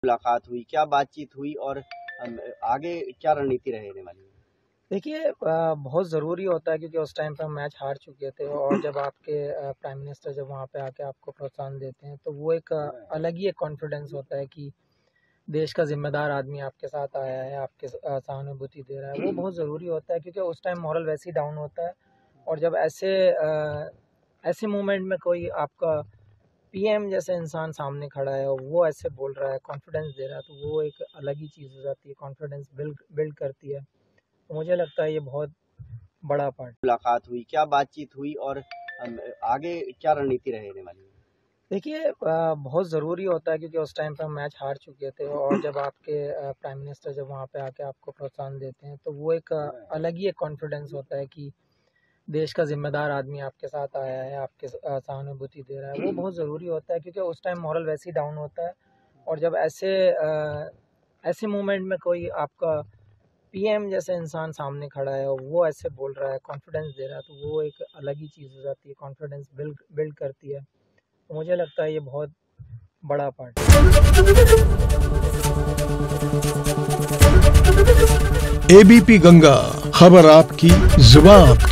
मुलाकात हुई, क्या बातचीत हुई और आगे क्या रणनीति रहने वाली है? देखिए बहुत ज़रूरी होता है क्योंकि उस टाइम पे हम मैच हार चुके थे और जब आपके प्राइम मिनिस्टर जब वहाँ पे आके आपको प्रोत्साहन देते हैं तो वो एक अलग ही एक कॉन्फिडेंस होता है कि देश का ज़िम्मेदार आदमी आपके साथ आया है, आपके सहानुभूति दे रहा है। वो बहुत ज़रूरी होता है क्योंकि उस टाइम मॉरल वैसे ही डाउन होता है और जब ऐसे मोमेंट में कोई आपका पीएम जैसे इंसान सामने खड़ा है और वो ऐसे बोल रहा है, कॉन्फिडेंस दे रहा है, तो वो एक अलग ही चीज़ हो जाती है, कॉन्फिडेंस बिल्ड बिल्ड करती है। तो मुझे लगता है ये बहुत बड़ा पार्ट। मुलाकात हुई, क्या बातचीत हुई और आगे क्या रणनीति रहने वाली है? देखिए बहुत ज़रूरी होता है क्योंकि उस टाइम पे हम मैच हार चुके थे और जब आपके प्राइम मिनिस्टर जब वहाँ पे आके आपको प्रोत्साहन देते हैं तो वो एक अलग ही एक कॉन्फिडेंस होता है कि देश का ज़िम्मेदार आदमी आपके साथ आया है, आपके सहानुभूति दे रहा है। वो बहुत ज़रूरी होता है क्योंकि उस टाइम मॉरल वैसे ही डाउन होता है और जब ऐसे मोमेंट में कोई आपका पीएम जैसे इंसान सामने खड़ा है और वो ऐसे बोल रहा है, कॉन्फिडेंस दे रहा है, तो वो एक अलग ही चीज़ हो जाती है, कॉन्फिडेंस बिल्ड बिल्ड करती है। तो मुझे लगता है ये बहुत बड़ा पार्ट है। एबीपी गंगा, खबर आपकी, जुबान आपकी।